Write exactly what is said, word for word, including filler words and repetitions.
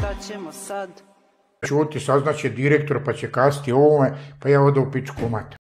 šta ćemo sad? Čuti, saznaće direktor pa će kasti ovome, pa ja odu u pičku mat.